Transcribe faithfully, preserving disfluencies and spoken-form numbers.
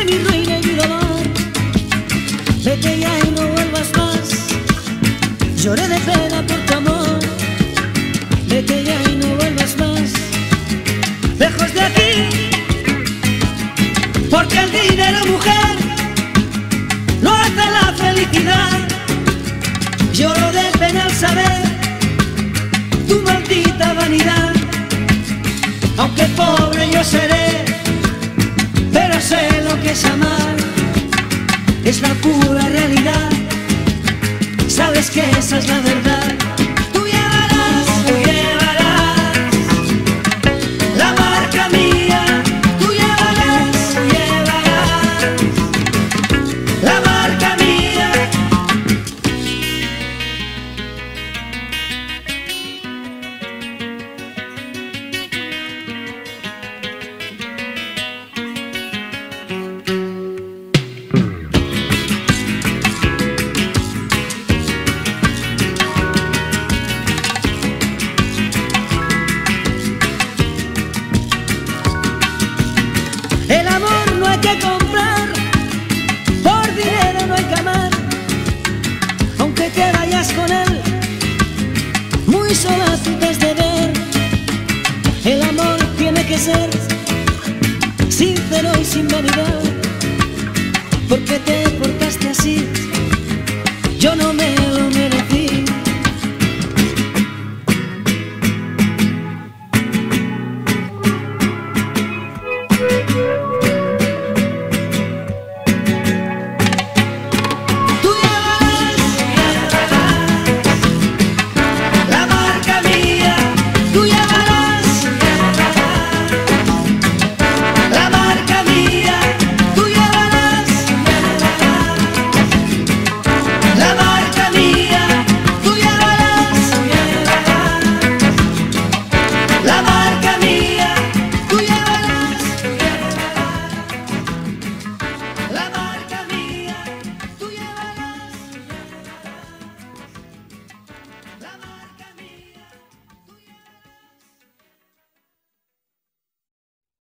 mi ruina y mi dolor. Vete ya y no vuelvas más. Lloré de pena por tu amor. Vete ya y no vuelvas más. Lejos de aquí, porque el dinero, mujer, no hace la felicidad. Lloro de pena al saber tu maldita vanidad. Aunque pobre yo seré, pero sé lo que es amar. Es la pura realidad. Sabes que esa es la verdad. Tú llevarás, tú llevarás la marca mía. Tú llevarás, tú llevarás la marca mía. El amor no hay que comprar, por dinero no hay que amar. Aunque te vayas con él, muy sola tú te has de ver. El amor tiene que ser sincero y sin vanidad, porque te